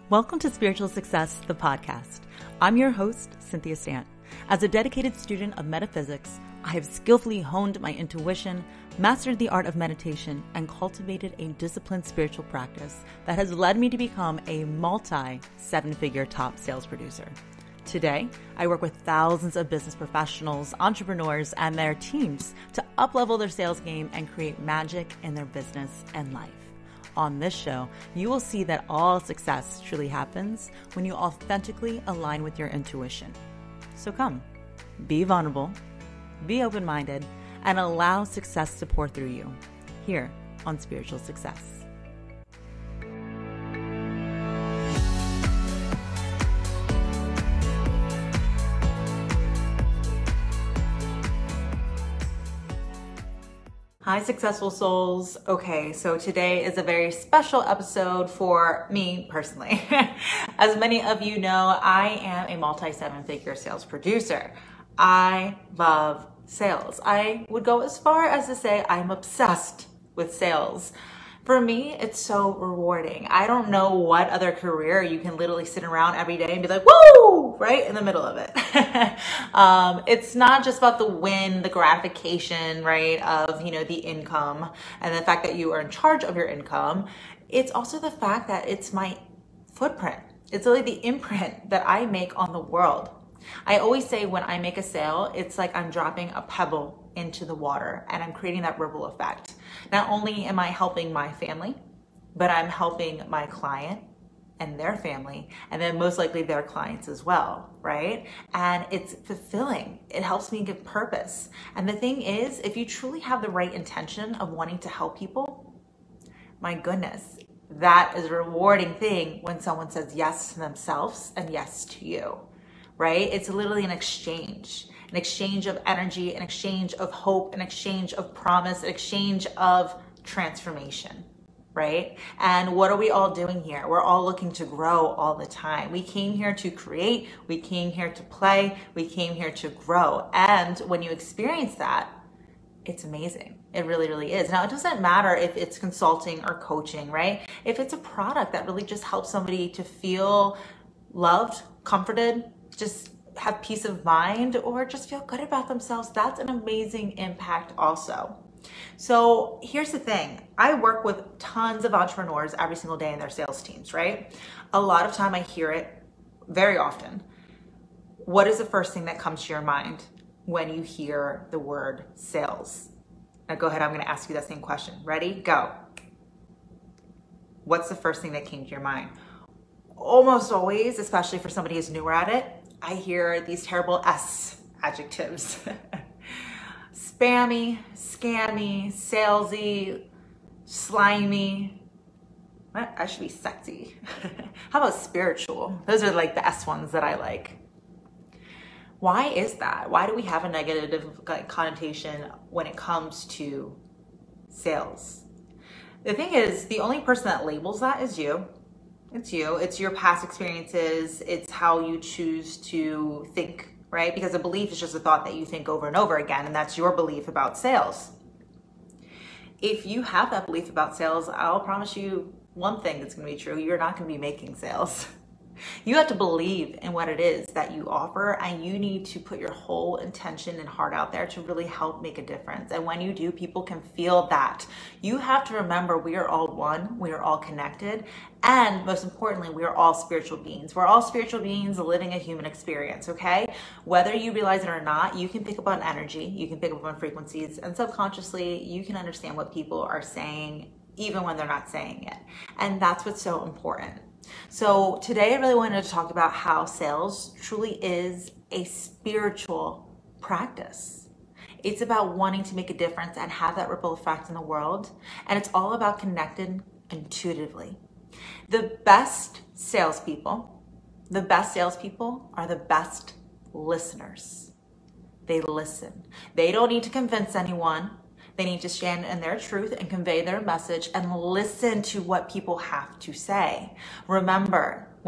Welcome to Spiritual Success, the podcast. I'm your host, Cynthia Stant. As a dedicated student of metaphysics, I have skillfully honed my intuition, mastered the art of meditation, and cultivated a disciplined spiritual practice that has led me to become a multi-seven-figure top sales producer. Today, I work with thousands of business professionals, entrepreneurs, and their teams to up-level their sales game and create magic in their business and life. On this show, you will see that all success truly happens when you authentically align with your intuition. So come, be vulnerable, be open-minded, and allow success to pour through you here on Spiritual Success. Hi, successful souls. Okay, so today is a very special episode for me personally. As many of you know, I am a multi-seven-figure sales producer. I love sales. I would go as far as to say I'm obsessed with sales. For me, it's so rewarding. I don't know what other career you can literally sit around every day and be like, woo, right in the middle of it. It's not just about the win, the gratification, right, of, the income and the fact that you are in charge of your income. It's also the fact that it's my footprint. It's really the imprint that I make on the world. I always say when I make a sale, it's like I'm dropping a pebble into the water and I'm creating that ripple effect. Not only am I helping my family, but I'm helping my client and their family, and then most likely their clients as well, right? And it's fulfilling. It helps me give purpose. And the thing is, if you truly have the right intention of wanting to help people, my goodness, that is a rewarding thing when someone says yes to themselves and yes to you, right? It's literally an exchange of energy, an exchange of hope, an exchange of promise, an exchange of transformation, right? And what are we all doing here? We're all looking to grow all the time. We came here to create, we came here to play, we came here to grow. And when you experience that, it's amazing. It really, really is. Now, it doesn't matter if it's consulting or coaching, right? If it's a product that really just helps somebody to feel loved, comforted, just have peace of mind, or just feel good about themselves, that's an amazing impact also. So here's the thing. I work with tons of entrepreneurs every single day in their sales teams, right? A lot of time I hear it very often. What is the first thing that comes to your mind when you hear the word sales? Now go ahead, I'm gonna ask you that same question. Ready? Go. What's the first thing that came to your mind? Almost always, especially for somebody who's newer at it, I hear these terrible S adjectives. Spammy, scammy, salesy, slimy. What? I should be sexy. How about spiritual? Those are like the S ones that I like. Why is that? Why do we have a negative connotation when it comes to sales? The thing is, the only person that labels that is you. It's you. It's your past experiences. It's how you choose to think, right? Because a belief is just a thought that you think over and over again, and that's your belief about sales. If you have that belief about sales, I'll promise you one thing that's going to be true. You're not going to be making sales. You have to believe in what it is that you offer, and you need to put your whole intention and heart out there to really help make a difference. And when you do, people can feel that. You have to remember we are all one, we are all connected, and most importantly, we are all spiritual beings. We're all spiritual beings living a human experience, okay? Whether you realize it or not, you can pick up on energy, you can pick up on frequencies, and subconsciously, you can understand what people are saying even when they're not saying it. And that's what's so important. So today I really wanted to talk about how sales truly is a spiritual practice. It's about wanting to make a difference and have that ripple effect in the world. And it's all about connecting intuitively. The best salespeople are the best listeners. They listen. They don't need to convince anyone. They need to stand in their truth and convey their message and listen to what people have to say. Remember, when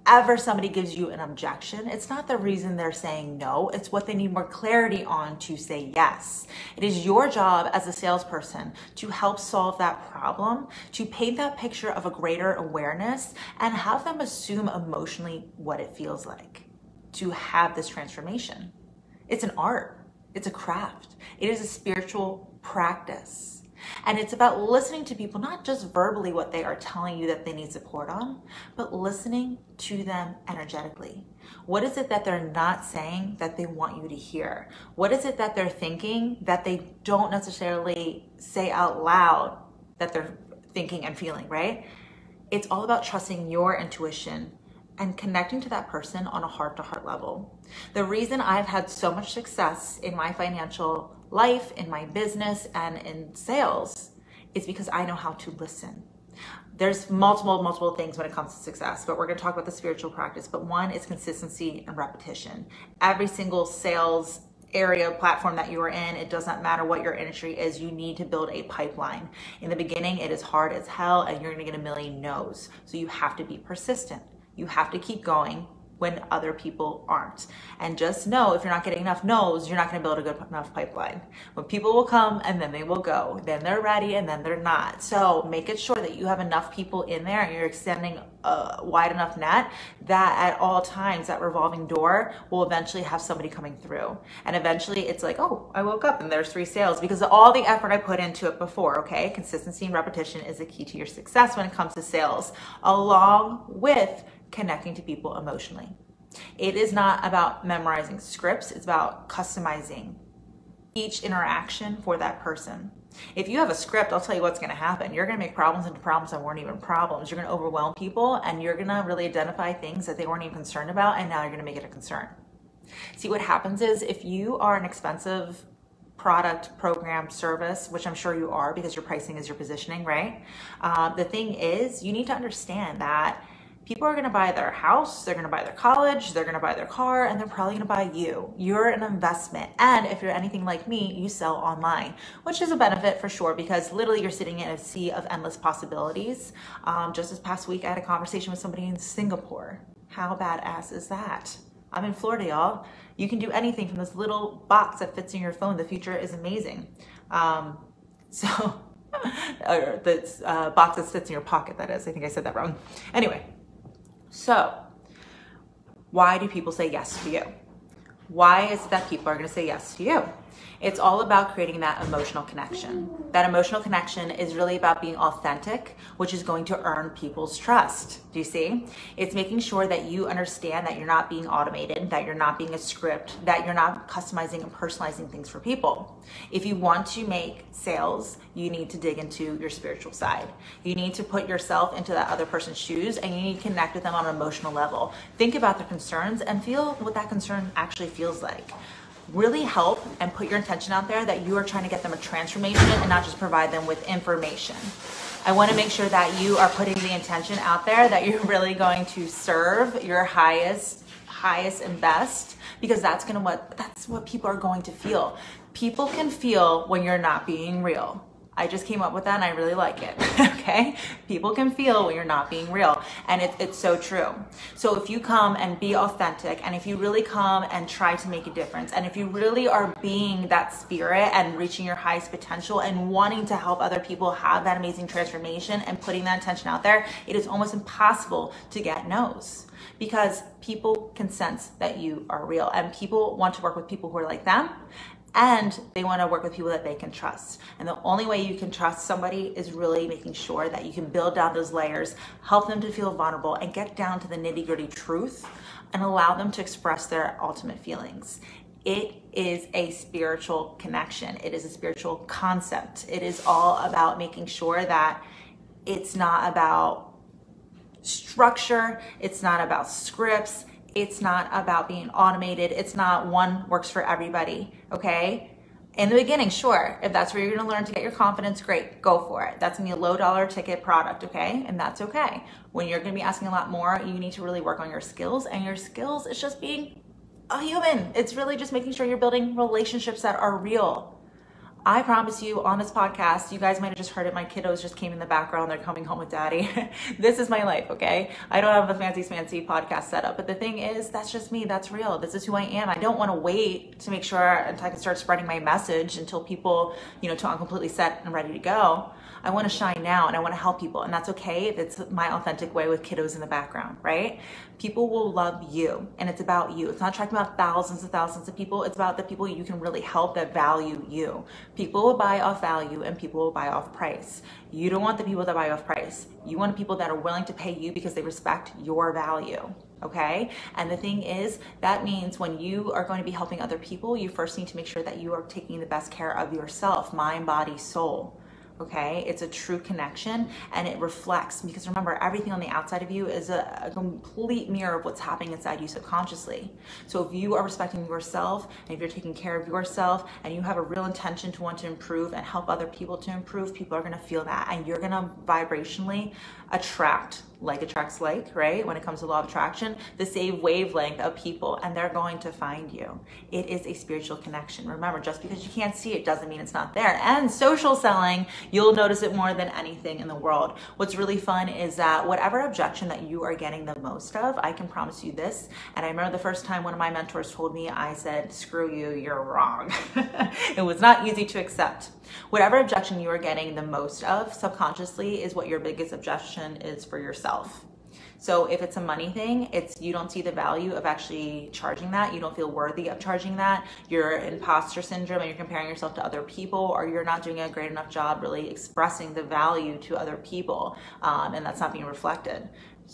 whenever somebody gives you an objection, it's not the reason they're saying no, it's what they need more clarity on to say yes. It is your job as a salesperson to help solve that problem, to paint that picture of a greater awareness and have them assume emotionally what it feels like to have this transformation. It's an art, it's a craft, it is a spiritual practice. And it's about listening to people, not just verbally what they are telling you that they need support on, but listening to them energetically. What is it that they're not saying that they want you to hear? What is it that they're thinking that they don't necessarily say out loud that they're thinking and feeling, right? It's all about trusting your intuition and connecting to that person on a heart-to-heart level. The reason I've had so much success in my financial life, in my business, and in sales is because I know how to listen. There's multiple things when it comes to success, but we're going to talk about the spiritual practice. But one is consistency and repetition. Every single sales area, platform that you are in, it doesn't matter what your industry is, you need to build a pipeline. In the beginning, it is hard as hell and you're going to get a million no's. So you have to be persistent. You have to keep going when other people aren't. And just know, if you're not getting enough no's, you're not going to build a good enough pipeline. When people will come and then they will go, then they're ready and then they're not. So make it sure that you have enough people in there and you're extending a wide enough net that at all times that revolving door will eventually have somebody coming through. And eventually it's like, oh, I woke up and there's 3 sales because of all the effort I put into it before, okay? Consistency and repetition is the key to your success when it comes to sales, along with connecting to people emotionally. It is not about memorizing scripts, it's about customizing each interaction for that person. If you have a script, I'll tell you what's going to happen. You're going to make problems into problems that weren't even problems. You're going to overwhelm people and you're going to really identify things that they weren't even concerned about, and now you're going to make it a concern. See, what happens is if you are an expensive product, program, service, which I'm sure you are because your pricing is your positioning, right? The thing is, you need to understand that people are going to buy their house, they're going to buy their college, they're going to buy their car, and they're probably going to buy you. You're an investment. And if you're anything like me, you sell online, which is a benefit for sure, because literally you're sitting in a sea of endless possibilities. Just this past week, I had a conversation with somebody in Singapore. How badass is that? I'm in Florida, y'all. You can do anything from this little box that fits in your phone. The future is amazing. Or the box that fits in your pocket, that is. I think I said that wrong. Anyway. So, why do people say yes to you? Why is it that people are going to say yes to you? It's all about creating that emotional connection. That emotional connection is really about being authentic, which is going to earn people's trust. Do you see? It's making sure that you understand that you're not being automated, that you're not being a script, that you're not customizing and personalizing things for people. If you want to make sales, you need to dig into your spiritual side. You need to put yourself into that other person's shoes and you need to connect with them on an emotional level. Think about their concerns and feel what that concern actually feels like. Really help and put your intention out there that you are trying to get them a transformation and not just provide them with information. I want to make sure that you are putting the intention out there that you're really going to serve your highest and best, because that's what people are going to feel. People can feel when you're not being real. I just came up with that and I really like it, okay? People can feel when you're not being real, and it's so true. So if you come and be authentic, and if you really come and try to make a difference, and if you really are being that spirit and reaching your highest potential and wanting to help other people have that amazing transformation and putting that intention out there, it is almost impossible to get no's, because people can sense that you are real, and people want to work with people who are like them. And they want to work with people that they can trust. And the only way you can trust somebody is really making sure that you can build down those layers, help them to feel vulnerable, and get down to the nitty-gritty truth and allow them to express their ultimate feelings. It is a spiritual connection. It is a spiritual concept. It is all about making sure that it's not about structure. It's not about scripts. It's not about being automated. It's not one works for everybody, okay? In the beginning, sure, if that's where you're gonna learn to get your confidence, great, go for it. That's gonna be a low dollar ticket product, okay? And that's okay. When you're gonna be asking a lot more, you need to really work on your skills, and your skills is just being a human. It's really just making sure you're building relationships that are real. I promise you on this podcast, you guys might have just heard it. My kiddos just came in the background. They're coming home with daddy. This is my life, okay? I don't have a fancy podcast setup, but the thing is, that's just me. That's real. This is who I am. I don't want to wait to make sure until I can start spreading my message until people, till I'm completely set and ready to go. I want to shine now and I want to help people. And that's okay if it's my authentic way with kiddos in the background, right? People will love you and it's about you. It's not talking about thousands of people. It's about the people you can really help that value you. People will buy off value and people will buy off price. You don't want the people that buy off price. You want people that are willing to pay you because they respect your value. Okay? And the thing is, that means when you are going to be helping other people, you first need to make sure that you are taking the best care of yourself, mind, body, soul. Okay, it's a true connection and it reflects, because remember, everything on the outside of you is a complete mirror of what's happening inside you subconsciously. So if you are respecting yourself and if you're taking care of yourself and you have a real intention to want to improve and help other people to improve, people are going to feel that and you're going to vibrationally attract, like attracts like, right? When it comes to law of attraction, the same wavelength of people, and they're going to find you. It is a spiritual connection. Remember, just because you can't see it doesn't mean it's not there. And social selling, you'll notice it more than anything in the world. What's really fun is that whatever objection that you are getting the most of, I can promise you this. And I remember the first time one of my mentors told me, I said, screw you, you're wrong. It was not easy to accept. Whatever objection you are getting the most of subconsciously is what your biggest objection is for yourself. So if it's a money thing, it's you don't see the value of actually charging that. You don't feel worthy of charging that. You're imposter syndrome and you're comparing yourself to other people, or you're not doing a great enough job really expressing the value to other people, and that's not being reflected.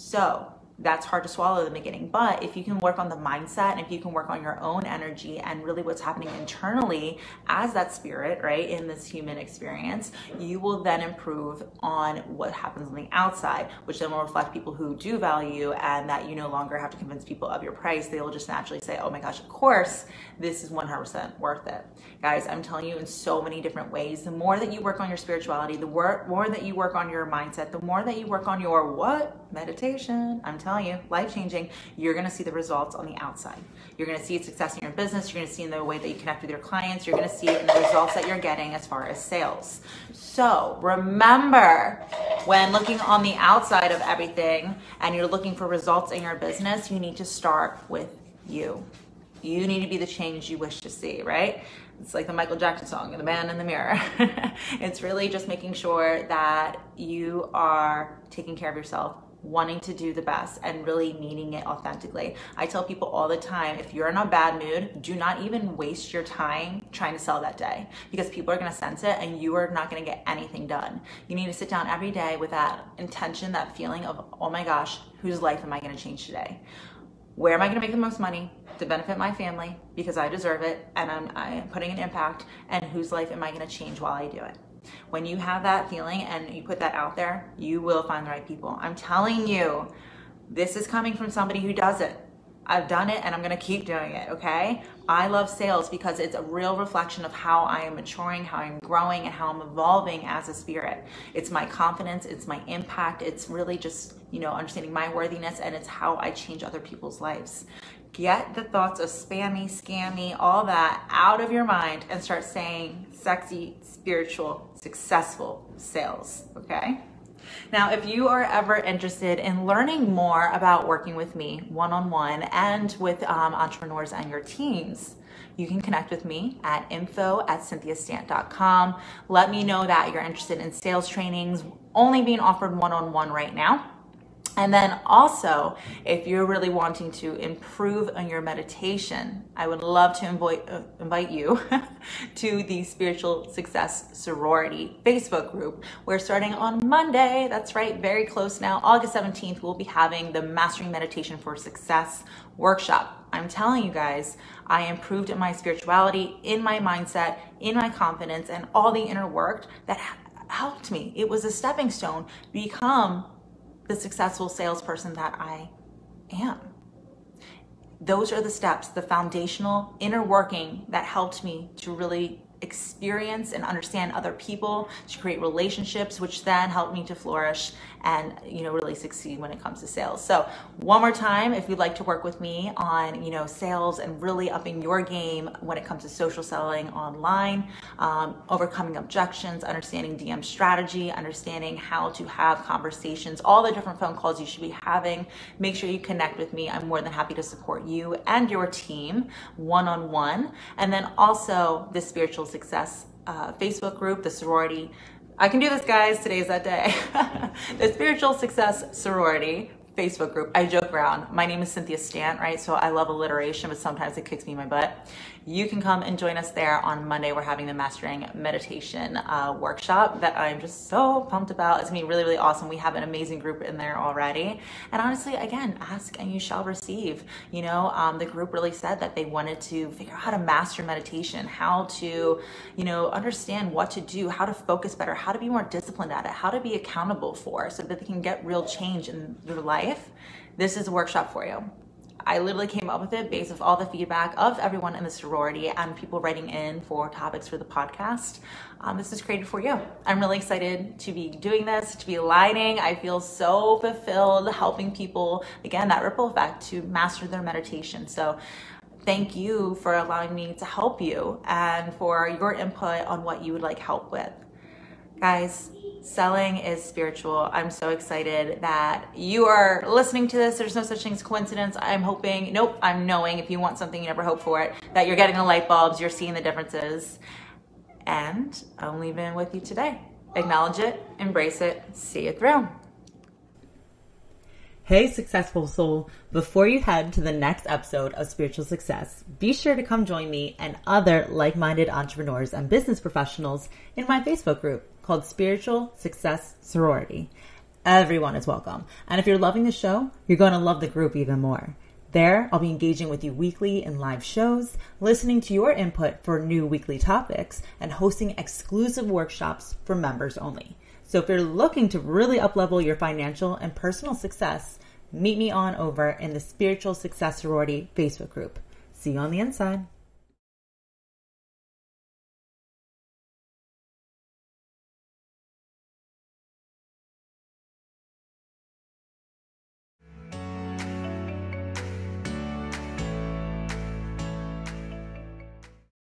So that's hard to swallow in the beginning. But if you can work on the mindset and if you can work on your own energy and really what's happening internally as that spirit, right, in this human experience, you will then improve on what happens on the outside, which then will reflect people who do value you, and that you no longer have to convince people of your price. They will just naturally say, oh my gosh, of course, this is 100% worth it. Guys, I'm telling you in so many different ways, the more that you work on your spirituality, the more that you work on your mindset, the more that you work on your meditation, I'm telling you, life-changing, you're going to see the results on the outside. You're going to see success in your business. You're going to see in the way that you connect with your clients. You're going to see it in the results that you're getting as far as sales. So remember, when looking on the outside of everything and you're looking for results in your business, you need to start with you. You need to be the change you wish to see, right? It's like the Michael Jackson song, The Man in the Mirror. It's really just making sure that you are taking care of yourself, wanting to do the best and really meaning it authentically. I tell people all the time, if you're in a bad mood, do not even waste your time trying to sell that day, because people are going to sense it and you are not going to get anything done. You need to sit down every day with that intention, that feeling of, oh my gosh, whose life am I going to change today? Where am I going to make the most money to benefit my family because I deserve it and I'm putting an impact, and whose life am I going to change while I do it? When you have that feeling and you put that out there, you will find the right people. I'm telling you, this is coming from somebody who does it. I've done it and I'm going to keep doing it, okay? I love sales because it's a real reflection of how I am maturing, how I'm growing, and how I'm evolving as a spirit. It's my confidence, it's my impact, it's really just, understanding my worthiness, and it's how I change other people's lives. Get the thoughts of spammy, scammy, all that out of your mind and start saying sexy, spiritual, successful sales, okay? Now, if you are ever interested in learning more about working with me one-on-one and with entrepreneurs and your teams, you can connect with me at info@cynthiastant.com. Let me know that you're interested in sales trainings only being offered one-on-one right now. And then also, if you're really wanting to improve on your meditation, I would love to invite you to the Spiritual Success Sorority Facebook group. We're starting on Monday. That's right, very close now. August 17th, we'll be having the Mastering Meditation for Success workshop. I'm telling you guys, I improved in my spirituality, in my mindset, in my confidence, and all the inner work that helped me. It was a stepping stone to become the successful salesperson that I am. Those are the steps, the foundational inner working that helped me to really experience and understand other people, to create relationships, which then helped me to flourish and, really succeed when it comes to sales. So one more time, if you'd like to work with me on, sales and really upping your game when it comes to social selling online, overcoming objections, understanding DM strategy, understanding how to have conversations, all the different phone calls you should be having, make sure you connect with me. I'm more than happy to support you and your team one-on-one. And then also the Spiritual Success Facebook group, the sorority. I can do this, guys. Today's that day. The Spiritual Success Sorority Facebook group. I joke around. My name is Cynthia Stant, right? So I love alliteration, but sometimes it kicks me in my butt. You can come and join us there on Monday. We're having the Mastering Meditation workshop that I'm just so pumped about. It's gonna be really, really awesome. We have an amazing group in there already. And honestly, again, ask and you shall receive. The group really said that they wanted to figure out how to master meditation, how to, understand what to do, how to focus better, how to be more disciplined at it, how to be accountable for, so that they can get real change in their life. This is a workshop for you. I literally came up with it based off all the feedback of everyone in the sorority and people writing in for topics for the podcast. This is created for you. I'm really excited to be doing this, to be aligning. I feel so fulfilled helping people, again, that ripple effect, to master their meditation. So thank you for allowing me to help you and for your input on what you would like help with. Guys, selling is spiritual. I'm so excited that you are listening to this. There's no such thing as coincidence. I'm hoping, I'm knowing, if you want something, you never hope for it, that you're getting the light bulbs, you're seeing the differences. And I'm leaving with you today. Acknowledge it, embrace it, see it through. Hey, successful soul. Before you head to the next episode of Spiritual Success, be sure to come join me and other like-minded entrepreneurs and business professionals in my Facebook group called Spiritual Success Sorority. Everyone is welcome. And if you're loving the show, you're going to love the group even more. There, I'll be engaging with you weekly in live shows, listening to your input for new weekly topics, and hosting exclusive workshops for members only. So if you're looking to really uplevel your financial and personal success, meet me on over in the Spiritual Success Sorority Facebook group. See you on the inside.